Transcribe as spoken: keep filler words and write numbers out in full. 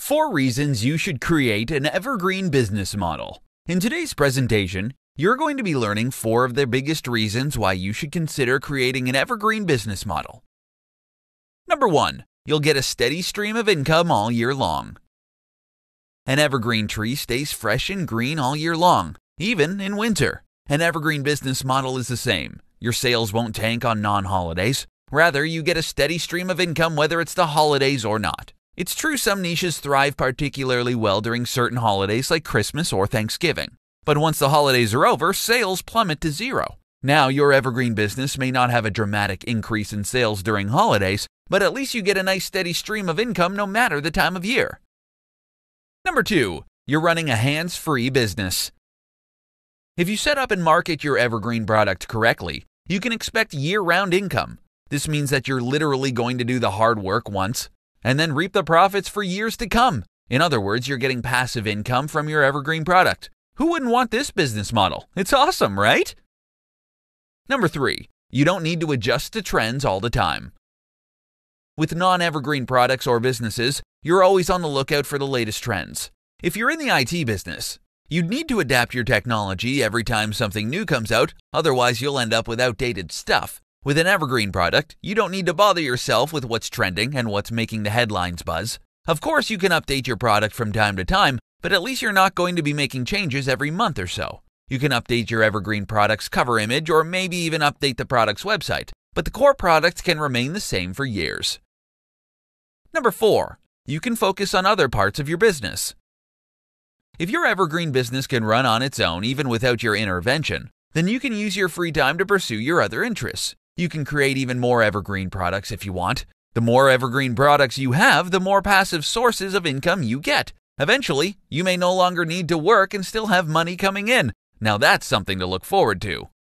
Four reasons you should create an evergreen business model. In today's presentation, you're going to be learning four of the biggest reasons why you should consider creating an evergreen business model. Number one, you'll get a steady stream of income all year long. An evergreen tree stays fresh and green all year long, even in winter. An evergreen business model is the same. Your sales won't tank on non-holidays. Rather, you get a steady stream of income whether it's the holidays or not. It's true some niches thrive particularly well during certain holidays like Christmas or Thanksgiving. But once the holidays are over, sales plummet to zero. Now, your evergreen business may not have a dramatic increase in sales during holidays, but at least you get a nice steady stream of income no matter the time of year. Number two, you're running a hands-free business. If you set up and market your evergreen product correctly, you can expect year-round income. This means that you're literally going to do the hard work once and then reap the profits for years to come. In other words, you're getting passive income from your evergreen product. Who wouldn't want this business model? It's awesome, right? Number three, you don't need to adjust to trends all the time. With non-evergreen products or businesses, you're always on the lookout for the latest trends. If you're in the I T business, you'd need to adapt your technology every time something new comes out, otherwise you'll end up with outdated stuff. With an evergreen product, you don't need to bother yourself with what's trending and what's making the headlines buzz. Of course, you can update your product from time to time, but at least you're not going to be making changes every month or so. You can update your evergreen product's cover image or maybe even update the product's website, but the core product can remain the same for years. Number four, you can focus on other parts of your business. If your evergreen business can run on its own even without your intervention, then you can use your free time to pursue your other interests. You can create even more evergreen products if you want. The more evergreen products you have, the more passive sources of income you get. Eventually, you may no longer need to work and still have money coming in. Now that's something to look forward to.